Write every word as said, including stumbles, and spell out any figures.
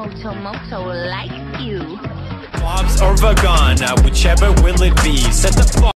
moto moto like you. Bob's or Vagana, whichever will it be. Set the bar.